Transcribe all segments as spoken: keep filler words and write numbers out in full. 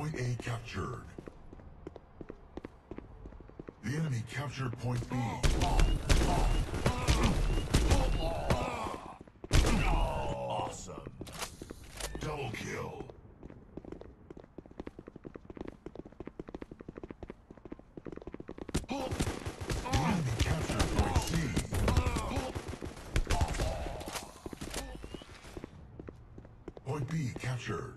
Point A captured. The enemy captured point B. Awesome. Double kill. The enemy captured point C. Point B captured.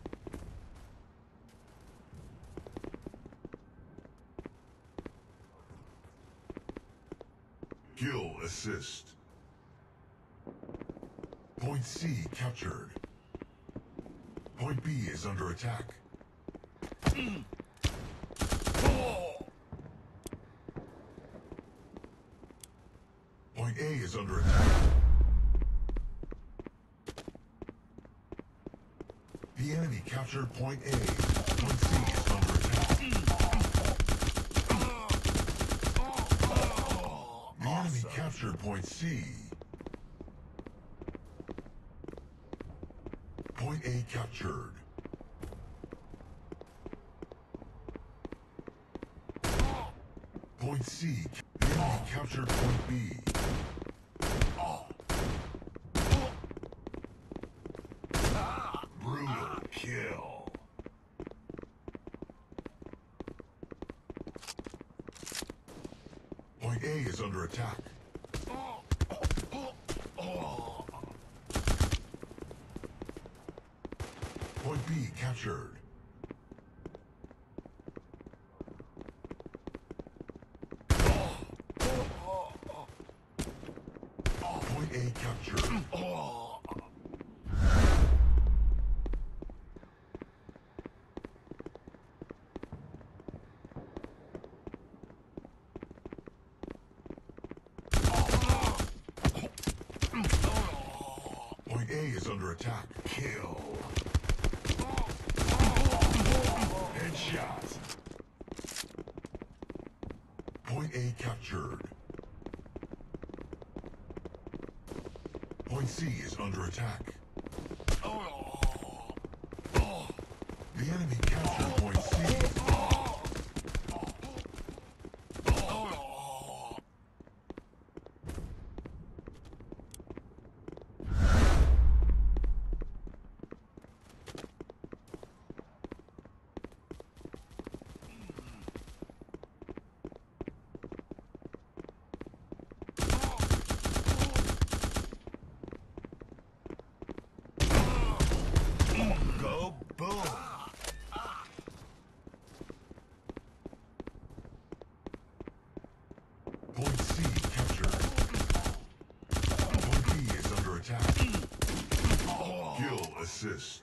Kill assist. Point C captured. Point B is under attack. Point A is under attack. The enemy captured point A. Point C is under attack. The enemy captured point C. Point A captured. Point C. The enemy captured point B. Brutal kill. Point A is under attack. Point B captured. Point A captured. Point A is under attack. Kill. Headshot. Point A captured. Point C is under attack. The enemy captured point C. Go boom! Point C captured. Point B is under attack. Kill assist.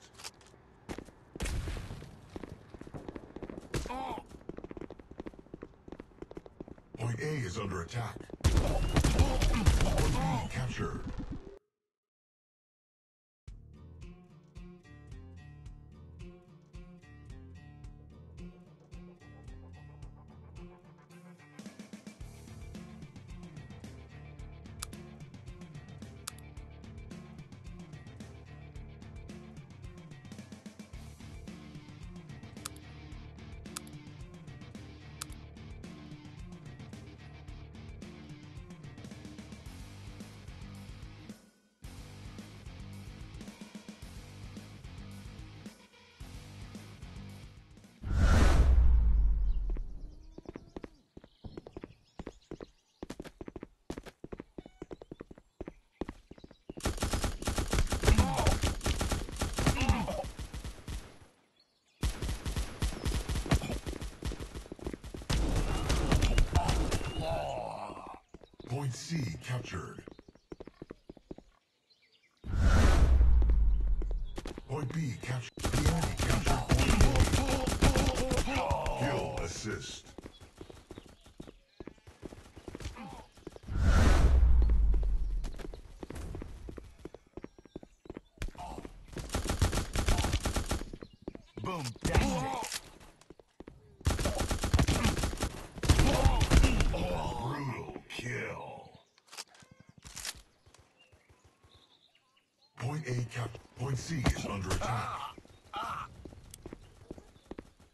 Point A is under attack. Point B captured. Point C captured. Point B captured. The enemy captured point A. Kill assist. Boom, that's it. Brutal kill. Point A cap. Point C is under attack.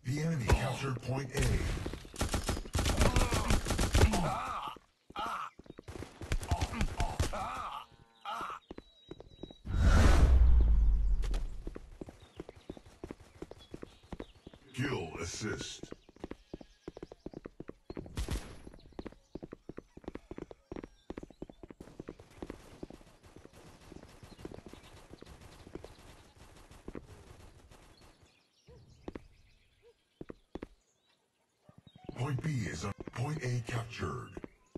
The enemy captured point A. Kill assist. Point B is on point A captured.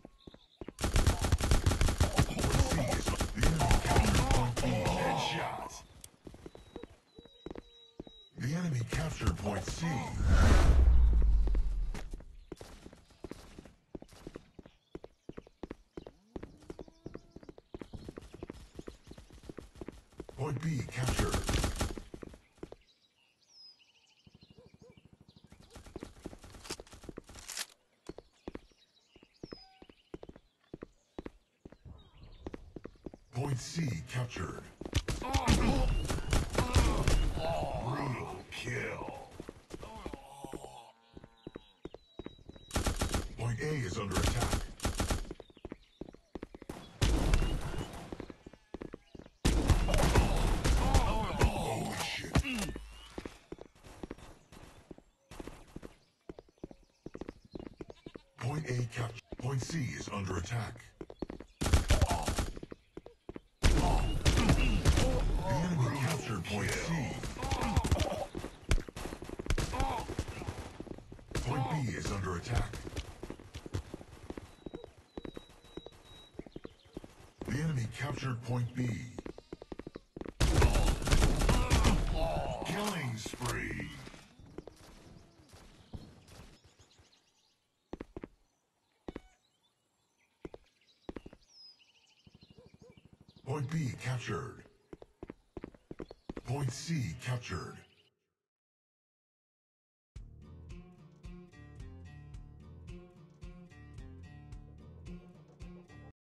Point C is on the enemy captured point B. Headshot. The enemy captured point C. Point B captured. Point C captured. Brutal kill. Point A is under attack. Oh shit. Point A captured. Point C is under attack. The enemy captured point C. Point B is under attack. The enemy captured point B. Killing spree. Point B captured. Point C captured.